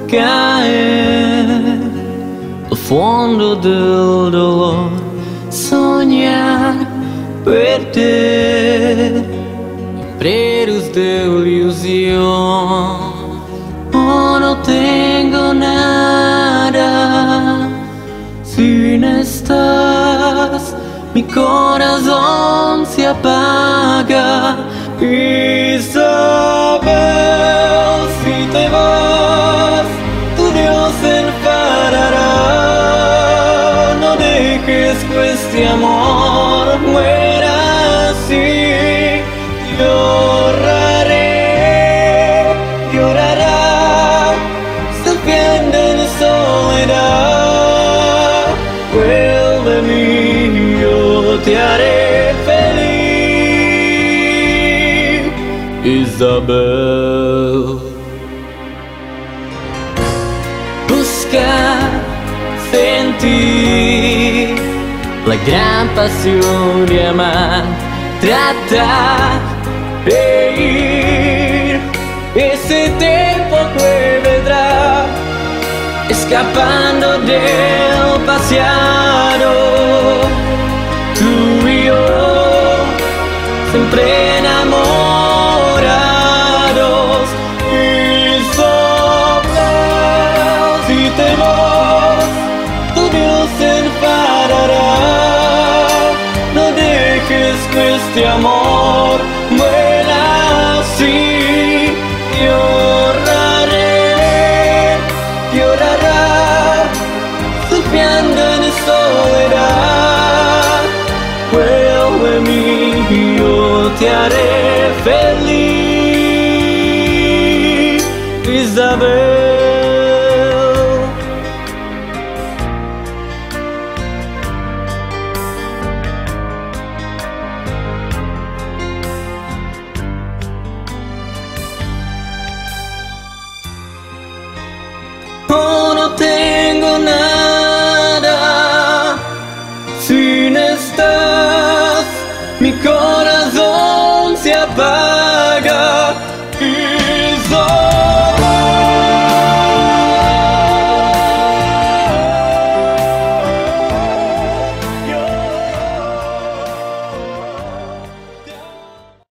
caer al fondo del dolor, soñar, perder empleos de ilusión. Oh, no tengo nada si no estás, mi corazón se apaga. Isabel, si te vas, tu Dios se enfadará. No dejes que este amor muera así. Lloraré, llorará, sufriendo en soledad. Vuelve a mí, yo te haré feliz, Isabel. Busca sentir la gran pasión de amar, tratar de ir. Ese tiempo que vendrá, escapando del pasado. Tú y yo, siempre enamorados. Isabel, si te vas, tu Dios se enfadará. No dejes que este amor muera así. Lloraré, llorará, sufriendo en soledad. Vuelve a mí, yo te haré feliz, Isabel. Oh, no tengo nada si no estás, mi corazón se apaga.